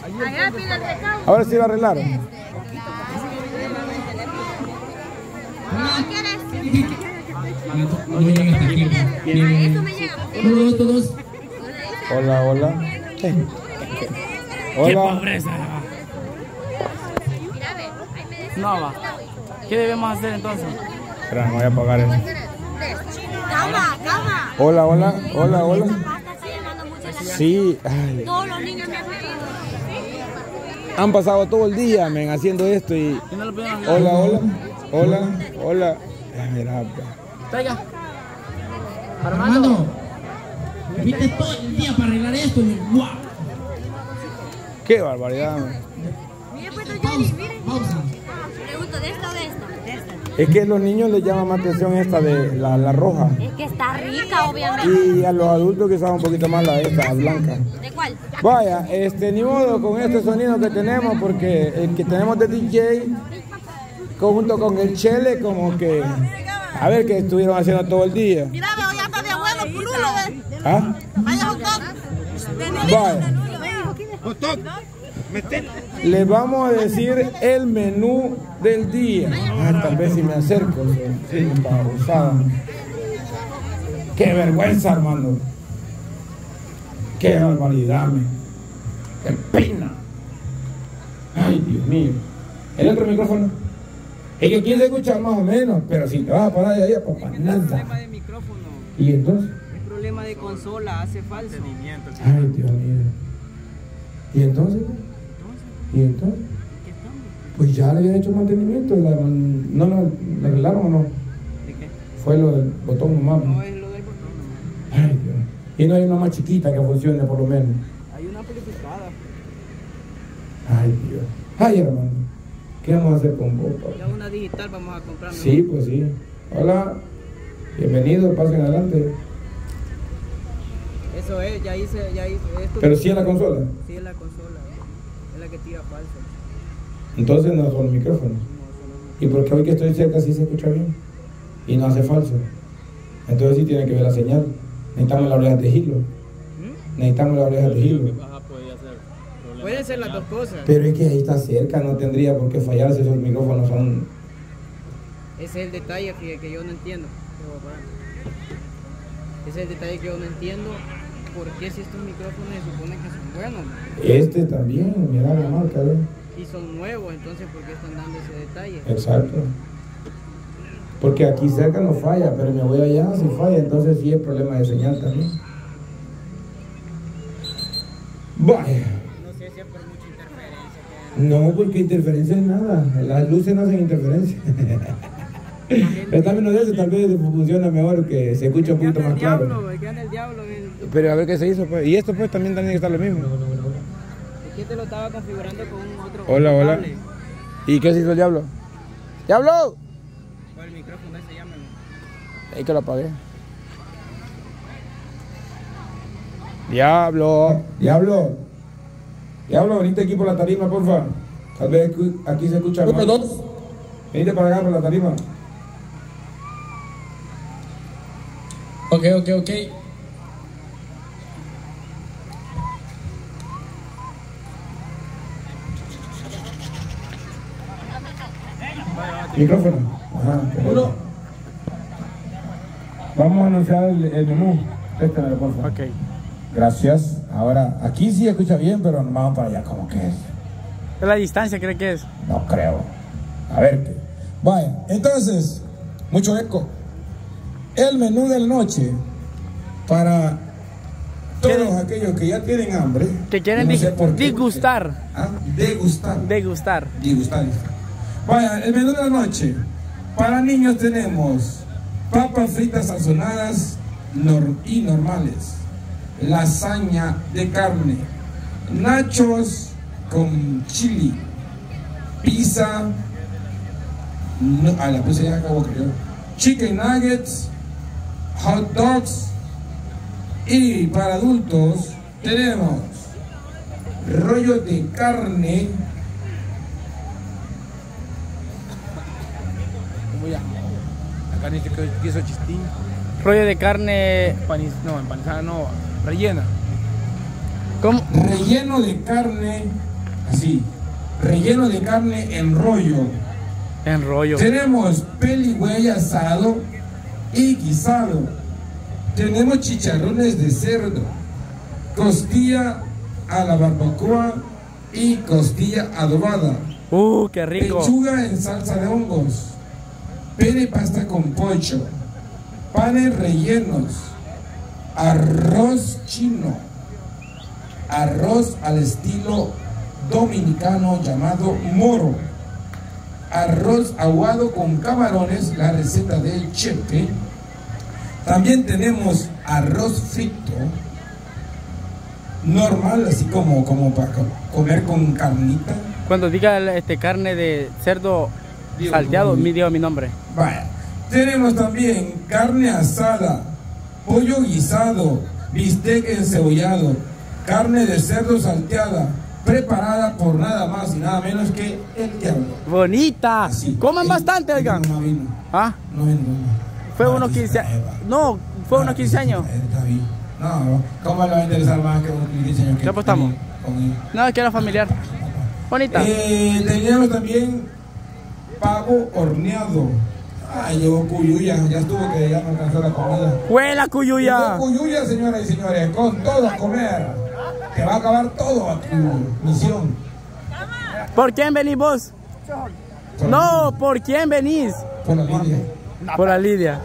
Ahora sí la arreglaron. Hola, hola. ¡Qué pobreza! No va. ¿Qué debemos hacer entonces? Espera, me voy a apagar eso. Calma, calma. Hola, hola, hola, hola. Sí. Ay. Todos los niños me han pedido. Han pasado todo el día, men, haciendo esto y... Hola, hola, hola, hola. Ay, mira, Traiga. Armando, viste todo el día para arreglar esto. ¡Guau! qué barbaridad, men. Mire, pues, Johnny, mire. Pausa. Pregunto, ¿de esta o de esta? De esta. Es que a los niños les llama más atención esta de la roja. Es que está rica, obviamente. Y a los adultos quizás un poquito más la esta, blanca. ¿De cuál? Vaya, ni modo con este sonido que tenemos, porque el que tenemos de DJ, junto con el Chele, como que, a ver qué estuvieron haciendo todo el día. Mira, veo, ya está de abuelo, pululo, ¿ves? ¿Ah? Vaya hot dog. Vaya, les vamos a decir el menú del día. Ah, tal vez si me acerco, sí, usada. Qué vergüenza, Armando. Qué barbaridad, me. Qué pena. Ay, Dios mío. ¿El otro micrófono? Es que aquí se escucha más o menos, pero si te vas a parar de ahí, papá, Es nada. problema de micrófono. ¿Y entonces? Es problema de consola, hace falso. Ay, Dios mío. ¿Y entonces? ¿Y entonces? Pues ya le habían hecho mantenimiento. ¿No le arreglaron o no? ¿De qué? Fue lo del botón nomás. No es lo del botón nomás. Ay, Dios. Y no hay una más chiquita que funcione por lo menos. Hay una amplificada. Ay, Dios. Ay, hermano. ¿Qué vamos a hacer con vos, papá? Ya una digital vamos a comprar. ¿no? Sí, pues sí. Hola. Bienvenido, pasen adelante. Eso es, ya hice esto. Pero sí en la consola. Sí es la consola. Es la que tira falso. Entonces no son los micrófonos. ¿Y por qué hoy que estoy cerca sí se escucha bien? Y no hace falso. Entonces sí tiene que ver la señal. Necesitamos la oreja de hilo. Necesitamos la oreja de hilo. Pueden ser las dos cosas. Pero es que ahí está cerca, no tendría por qué fallar si esos micrófonos son... Ese es el detalle que yo no entiendo. Ese es el detalle que yo no entiendo. ¿Por qué si estos micrófonos se supone que son buenos? Este también, mira la marca, ¿ves? Y son nuevos, entonces ¿por qué están dando ese detalle? Exacto. Porque aquí cerca no falla, pero me voy allá si falla, entonces sí es problema de señal también. Vaya. No sé si es por mucha interferencia. No, porque interferencia es nada. Las luces no hacen interferencia. Pero también de eso, tal vez funciona mejor, que se escucha un poquito más claro. El diablo. Pero a ver qué se hizo, pues. Y esto, pues, también tiene que estar lo mismo. Es que te lo estaba configurando con un otro. Hola, otro hola. cable. ¿Y qué se hizo el diablo? ¡Diablo! ¿Cuál micrófono ese? Llámelo. Ahí que lo apagué. Diablo. Diablo. Diablo, venite aquí por la tarima, porfa. Tal vez aquí se escucha más. Venite para acá por la tarima. Ok. Micrófono. Ajá. Uno. Vamos a anunciar el menú. Préstamelo, por favor. Ok. Gracias. Ahora, aquí sí escucha bien, pero nos vamos para allá. ¿Cómo que es? ¿Es la distancia cree que es? No creo. A ver qué. Vaya, entonces, mucho eco. El menú de la noche para todos aquellos que ya tienen hambre. Que quieren no sé por qué, disgustar. porque- degustar. Degustar. Degustar. Vaya, el menú de la noche. Para niños tenemos papas fritas sazonadas y normales, lasaña de carne, nachos con chili, pizza, la pizza ya acabó, creo, chicken nuggets, hot dogs, y para adultos tenemos rollo de carne. ¿Cómo ya? La carne que hizo chistín. Rollo de carne. No, empanizada no, rellena. ¿Cómo? Relleno de carne así, relleno de carne en rollo. En rollo. Tenemos peligüey asado y guisado. Tenemos chicharrones de cerdo, costilla a la barbacoa y costilla adobada. Qué rico. Pechuga en salsa de hongos, pene pasta con pollo, panes rellenos, arroz chino, arroz al estilo dominicano llamado moro, arroz aguado con camarones, la receta del Chepe. También tenemos arroz frito normal, así como para comer con carnita. Cuando diga carne de cerdo salteado, digo mi nombre. Vaya. Tenemos también carne asada, pollo guisado, bistec encebollado, carne de cerdo salteada, preparada por nada más y nada menos que el diablo. Bonita. Así. Coman bastante, oigan. No vino. ¿Ah? No vino. Fue unos 15 años. No, fue unos 15 años. Está bien. No, ¿cómo le va a interesar más que unos 15 años? ¿Qué apostamos? No, que era familiar. Bonita. Teníamos también pavo horneado. Ay, llegó Cuyuya, ya estuvo que ya no alcanzó la comida. ¡Huela, Cuyuya! Llegó Cuyuya, señoras y señores, con todo a comer. Te va a acabar todo a tu misión. ¿Por quién venís vos? No, ¿por quién venís? Por la Lidia. Por la Lidia.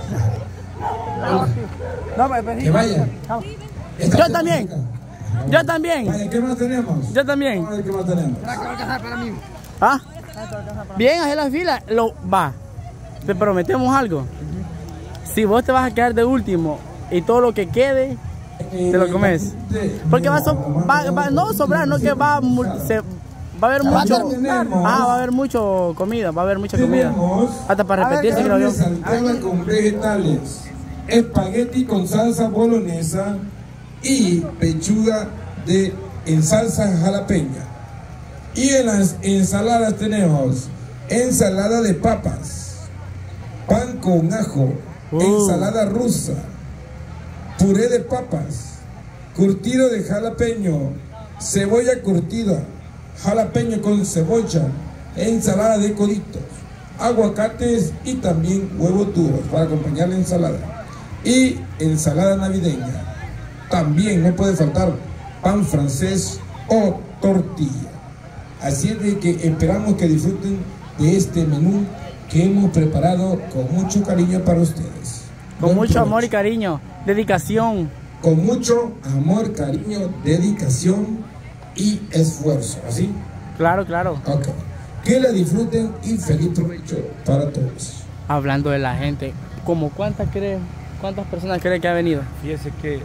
Que vaya. Yo también. Yo también. Vaya, ¿qué más tenemos? Yo también. Vamos a ver qué más tenemos. ¿Ah? Bien, haz la fila. Va. Te prometemos algo. Si vos te vas a quedar de último y todo lo que quede, te lo comes. Porque va a sobrar, no que va a haber mucho. Va a haber mucho comida, va a haber mucha comida. Hasta para repetirse, creo yo. Salteada con vegetales, espagueti con salsa bolognesa y pechuga en salsa jalapeña. Y en las ensaladas tenemos ensalada de papas, pan con ajo, ensalada rusa, puré de papas, curtido de jalapeño, cebolla curtida, jalapeño con cebolla, ensalada de coditos, aguacates y también huevos duros para acompañar la ensalada. Y ensalada navideña. También no puede faltar pan francés o tortilla. Así es de que esperamos que disfruten de este menú que hemos preparado con mucho cariño para ustedes. Con mucho amor y cariño, dedicación. Con mucho amor, cariño, dedicación y esfuerzo, ¿así? Claro, claro. Ok. Que la disfruten y feliz provecho para todos. Hablando de la gente, ¿cómo cuántas personas cree que ha venido? Fíjese que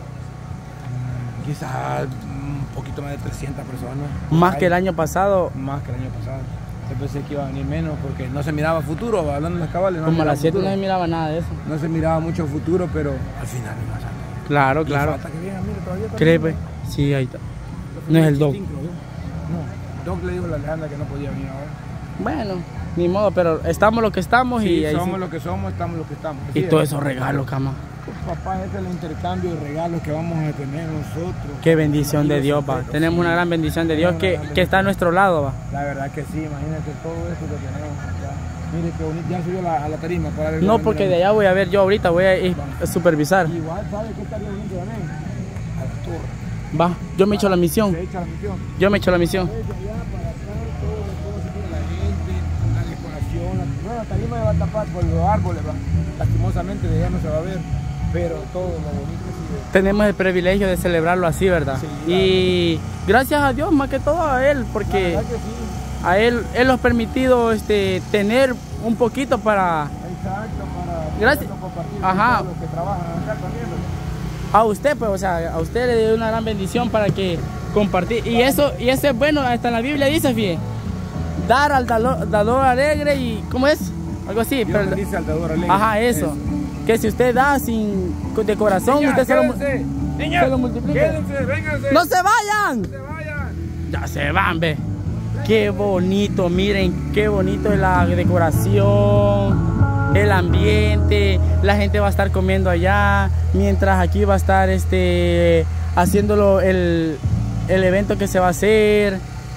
quizás un poquito más de 300 personas. Más que el año pasado. Más que el año pasado. Yo pensé que iba a venir menos porque no se miraba futuro, hablando de las cabales. Como a las 7 no se miraba nada de eso. No se miraba mucho futuro, pero al final no pasa. Claro, claro. Hasta que venga, mire, todavía ¿Cree, pues? Sí, ahí está. No es el Doc. No, Doc le dijo a la Alejandra que no podía venir ahora. Bueno, ni modo, pero estamos lo que estamos y ahí somos sí. lo que somos, estamos lo que estamos. Y todos esos regalos, cama. Papá, este es el intercambio de regalos que vamos a tener nosotros. Qué bendición de Dios, va. Tenemos una gran bendición de Dios que está a nuestro lado, va. La verdad que sí, imagínate todo esto que tenemos acá. Mire que bonito, ya subió a la tarima para ver. No, porque de allá voy a ver yo ahorita, voy a ir a supervisar. Igual, ¿sabe qué estaría bonito también? A la torre. Va, yo me echo la misión. Se echa la misión. Yo me echo la misión. Desde allá para acá, todo se tiene la gente, la decoración. La tarima se va a tapar por los árboles, va. Lastimosamente de allá no se va a ver. Pero todo lo bonito sí. Tenemos el privilegio de celebrarlo así, ¿verdad? Sí, y gracias a Dios, más que todo a Él, porque sí. a Él nos ha permitido tener un poquito para... Exacto, para gracias. Compartir Ajá. con todos los que trabajan acá también, ¿verdad? A usted, pues, o sea, a usted le dio una gran bendición para que compartir. Y eso es bueno, hasta en la Biblia dice, fíjate, dar al dador alegre y... ¿Cómo es? Algo así. Dios bendice al dador alegre. Ajá, eso. Que si usted da de corazón, Niña, usted se lo multiplica. Quédense, vénganse. ¡No se vayan! No se vayan. Ya se van, ve. Qué bonito, miren, qué bonito es la decoración, el ambiente. La gente va a estar comiendo allá, mientras aquí va a estar haciéndolo el evento que se va a hacer.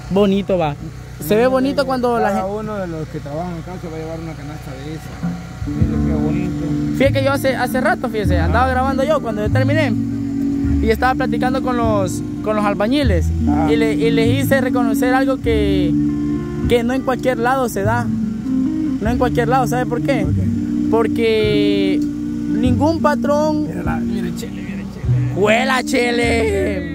bonito, va. Se ve bonito cuando la Cada gente... uno de los que trabajan acá se va a llevar una canasta de esa. Miren qué bonito. Fíjate que yo hace rato, fíjese, andaba grabando yo cuando yo terminé. Y estaba platicando con los albañiles. Y les hice reconocer algo que no en cualquier lado se da. No en cualquier lado, ¿sabe por qué? Porque ningún patrón... Mire Chele, mire Chele. ¡Huela, Chele!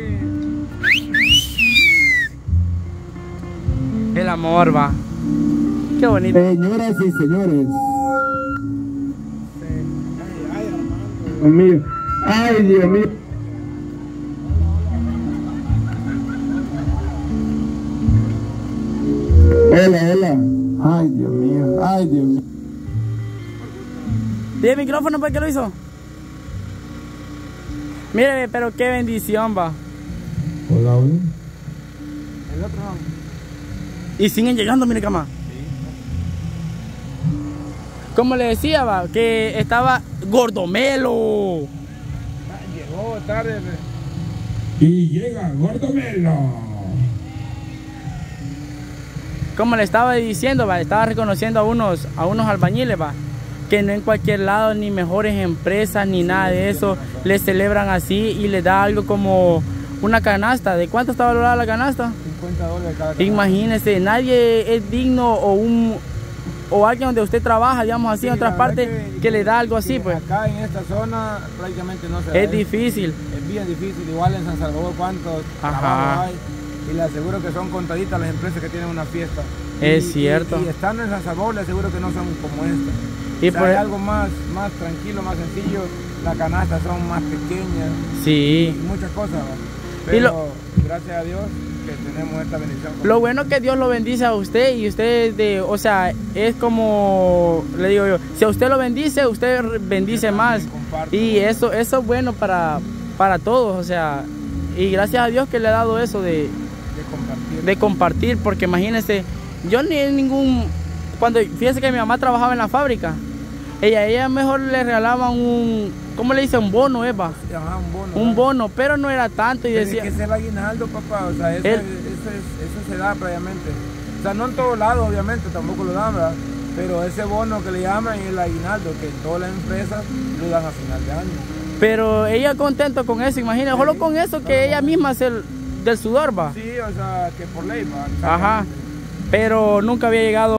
El amor, va. Qué bonito. Señoras y señores. Dios mío. Ay, Dios mío. Hola, hola. Ay, Dios mío. Ay, Dios mío. ¿Tiene el micrófono para qué lo hizo? Mire, pero qué bendición, va. Hola, hola. El otro no. Y siguen llegando, mire, cama. Como le decía, va, que estaba Gordomelo. Llegó tarde. Y llega Gordomelo. Como le estaba diciendo, va, estaba reconociendo a unos albañiles, va, que no en cualquier lado, ni mejores empresas, ni nada de eso, les celebran así y les da algo como una canasta. ¿De cuánto está valorada la canasta? $50 cada canasta. Imagínese, nadie es digno o alguien donde usted trabaja, digamos así, Sí, en otras la verdad partes, que le da algo así, pues. Acá en esta zona prácticamente no se da. Es difícil. Es bien difícil. Igual en San Salvador, ¿cuántos Ajá. trabajos hay? Y le aseguro que son contaditas las empresas que tienen una fiesta. Es cierto. Y estando en San Salvador, le aseguro que no son como esta. Y O sea, por- hay algo más tranquilo, más sencillo. Las canastas son más pequeñas. Sí. Y muchas cosas. ¿va? Y Pero lo- gracias a Dios que tenemos esta bendición. Lo bueno es que Dios lo bendice a usted y usted, o sea, es como, le digo yo, si a usted lo bendice, usted bendice más. Comparto. Y eso es bueno para todos, o sea, y gracias a Dios que le ha dado eso De compartir. de compartir, porque imagínense, yo ni en ningún, cuando, fíjese que mi mamá trabajaba en la fábrica, ella mejor le regalaban ¿cómo le dice? Un bono, Eva. Ajá, un bono. Un ¿va? bono, pero no era tanto y Tiene decía... que ser el aguinaldo, papá. O sea, eso se da previamente. O sea, no en todos lados, obviamente, tampoco lo dan, ¿verdad? Pero ese bono que le llaman es el aguinaldo, que en todas las empresas lo dan a final de año. Pero ella contento con eso, imagínate, solo con eso que ella misma hace del sudor, va. Sí, o sea, que por ley, ¿va? Ajá, pero nunca había llegado